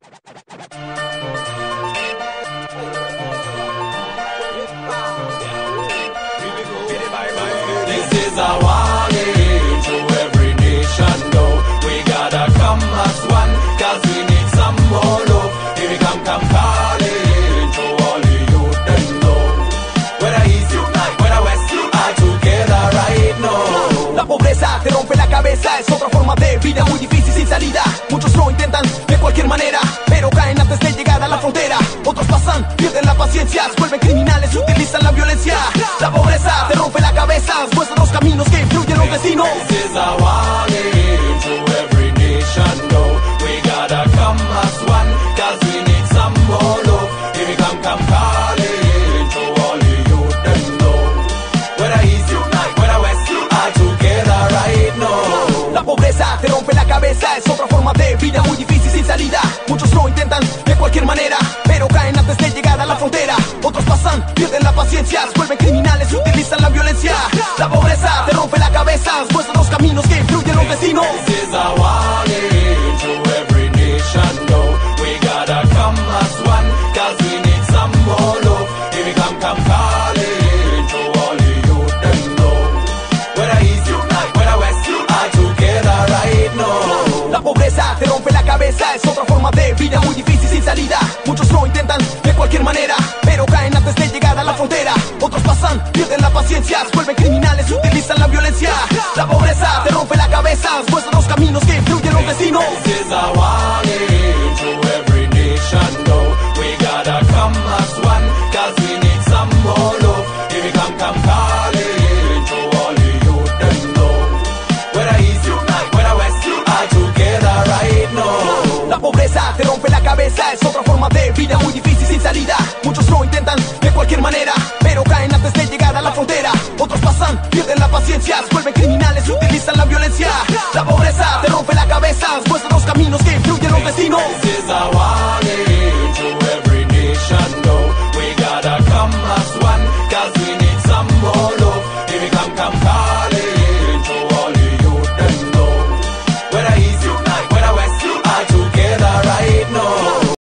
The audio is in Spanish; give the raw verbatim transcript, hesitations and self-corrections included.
This is a warning to every nation, though. We gotta come as one, cause we need some more love. Here we come, come calling to all the youth them know. Whether east unite, whether west you are together right now. La pobreza te rompe la cabeza, es otra forma de vida muy difícil sin salida. Muchos lo intentan de cualquier manera, pero caen antes de llegar a la frontera. Otros pasan, pierden la paciencia, se vuelven criminales y utilizan la violencia. La pobreza te rompe la cabeza, muestra los caminos que influyen los destinos. This is a warning to every nation, though. We gotta come as one, cause we need some more love. Here we come, come calling to all the youth them know. Whether east unite, whether west you are together right now. La pobreza te rompe la cabeza, es otra forma de vida muy difícil sin salida. Muchos lo intentan de cualquier manera, pero caen antes de llegar a la frontera. Otros pasan, pierden la paciencia, se vuelven criminales y utilizan la violencia. La pobreza te rompe la cabeza, muestra los caminos que influyen los destinos. This is a warning to every nation, though. We gotta come as one, cause we need some more love. Here we come, come calling to all the youth them know. Whether east unite, whether west you are together right now. La pobreza te rompe la cabeza, es otra forma de vida muy difícil sin salida. Muchos lo intentan de cualquier manera, pero caen antes de llegar a la frontera. Otros pasan, pierden la paciencia, se vuelven criminales y utilizan la violencia. La pobreza te rompe la cabeza, muestra los caminos que influyen los destinos. This is a warning to every nation, though. We gotta come as one, cause we need some more love. Here we come, come calling to all the youth them know. Whether east unite, whether west you are together right now. La pobreza te rompe la cabeza, es otra forma de vida muy difícil sin salida. Muchos lo intentan de cualquier manera, pero caen antes de llegar a la frontera. Otros pasan, pierden la paciencia, se vuelven criminales y utilizan la violencia. La pobreza te rompe la cabeza, muestra los caminos que influyen los destinos. This is a warning to every nation, though. We gotta come as one, cause we need some more love. Here we come, come, come.